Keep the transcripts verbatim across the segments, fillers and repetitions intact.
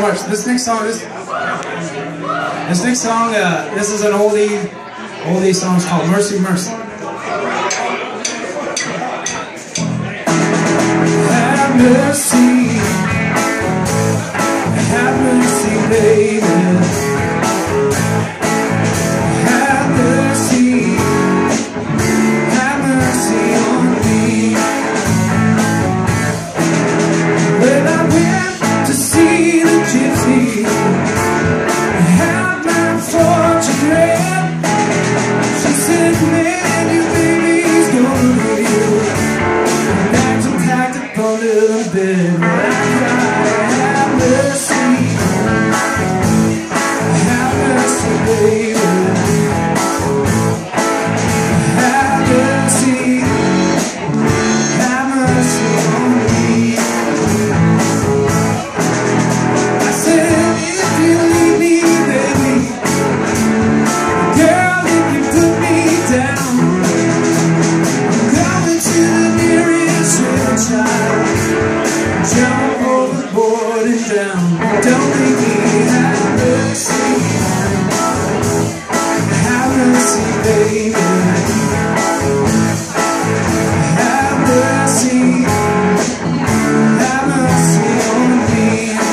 much. This next song is this next song. Uh, this is an oldie, oldie song. It's called "Mercy, Mercy." Have mercy, have mercy, baby. Have mercy, have mercy on me. When I went to see the gypsy, I had my fortune read. She said, man, your baby's gonna leave you. And bags are packed up under the bed. When I cried, have mercy, have mercy, baby. Have mercy, have mercy on me. I said, if you leave me, baby, girl, if you put me down, I'm coming to the nearest river child. Jump overboard and down. Don't leave me. Have mercy, have mercy, baby. Have mercy, have mercy on me.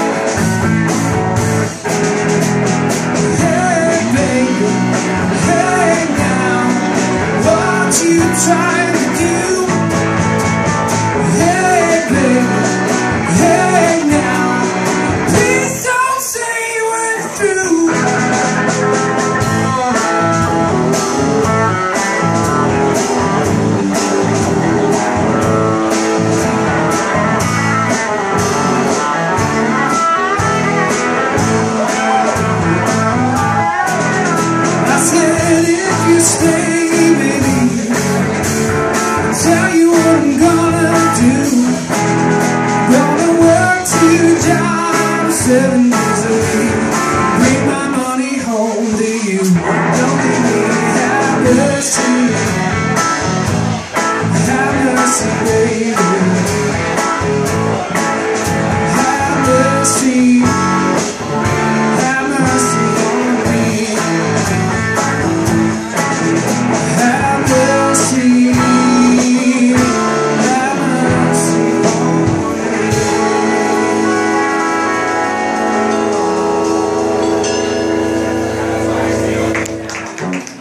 Hey, baby, hey now, what you trying to do? Hey, baby, hey now, please don't say we're through. I said, if you stay, baby, I'll tell you what I'm gonna do. Gonna work two jobs, seven days a week, bring my money home to you. Don't leave me. Have mercy, have mercy, baby. Have mercy, have mercy on me. Have